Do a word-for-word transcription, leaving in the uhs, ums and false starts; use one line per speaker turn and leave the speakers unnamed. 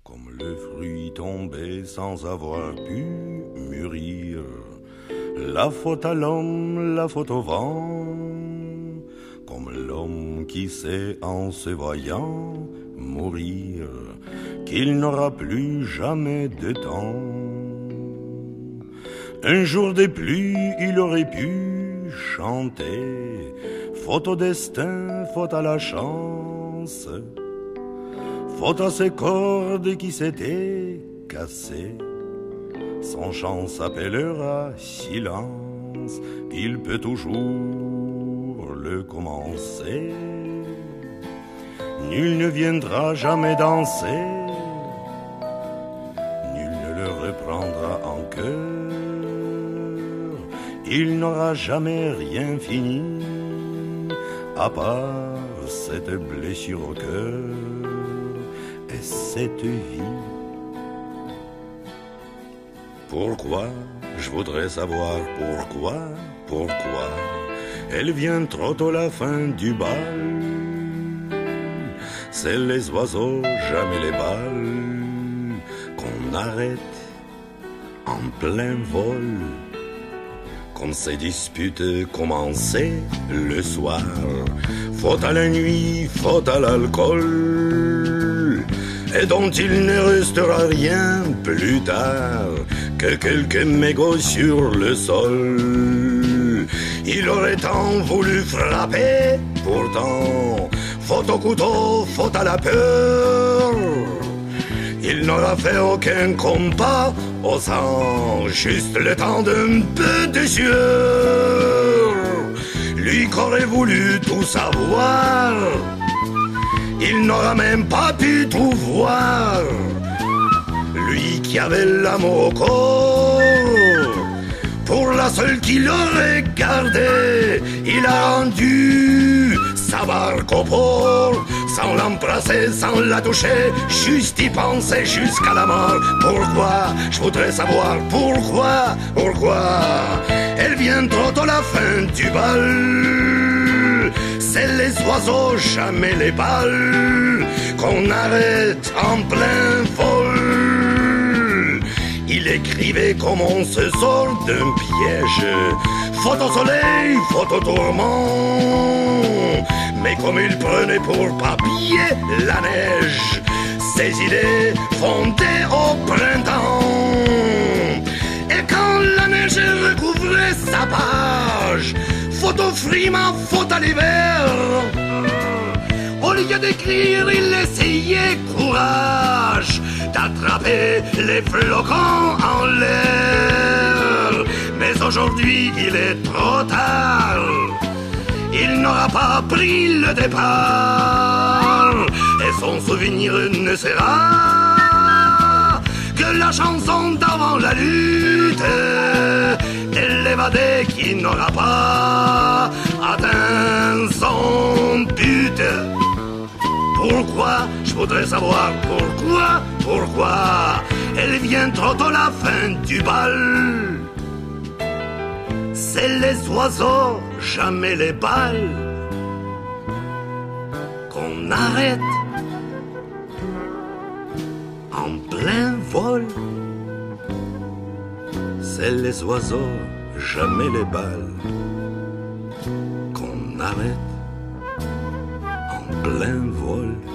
Comme le fruit tombé sans avoir pu mûrir. La faute à l'homme, la faute au vent. Comme l'homme qui sait en se voyant mourir qu'il n'aura plus jamais de temps. Un jour de pluie, il aurait pu chanter. Faute au destin, faute à la chance. Faute à ces cordes qui s'étaient cassées. Son chant s'appellera silence. Il peut toujours le commencer. Nul ne viendra jamais danser. Nul ne le reprendra en cœur. Il n'aura jamais rien fini à part cette blessure au cœur et cette vie. Pourquoi, je voudrais savoir pourquoi, pourquoi elle vient trop tôt la fin du bal. C'est les oiseaux, jamais les balles, qu'on arrête en plein vol. Comme ces disputes commencées le soir, faute à la nuit, faute à l'alcool, et dont il ne restera rien plus tard que quelques mégots sur le sol. Il aurait tant voulu frapper, pourtant, faute au couteau, faute à la peur. Il n'aura fait aucun compas au sang, juste le temps d'un peu de sueur. Lui qu'aurait voulu tout savoir, il n'aura même pas pu tout voir. Lui qui avait l'amour au corps, pour la seule qu'il aurait gardée, il a rendu sa barque au port. Sans l'embrasser, sans la toucher, juste y penser jusqu'à la mort. Pourquoi, je voudrais savoir pourquoi, pourquoi elle vient trop tôt la fin du bal. C'est les oiseaux, jamais les balles, qu'on arrête en plein vol. Il écrivait comment on se sort d'un piège, faute au soleil, faute au tourment. Mais comme il prenait pour papier la neige, ses idées fondaient au printemps. Et quand la neige recouvrait sa page, faute au friment, faute à l'hiver, au lieu d'écrire, il essayait courage d'attraper les flocons en l'air. Mais aujourd'hui, il est trop tard. Il n'aura pas pris le départ, et son souvenir ne sera que la chanson d'avant la lutte, et l'évadé qui n'aura pas atteint son but. Pourquoi, je voudrais savoir pourquoi, pourquoi elle vient trop tôt la fin du bal. C'est les oiseaux, jamais les balles, qu'on arrête en plein vol. C'est les oiseaux, jamais les balles, qu'on arrête en plein vol.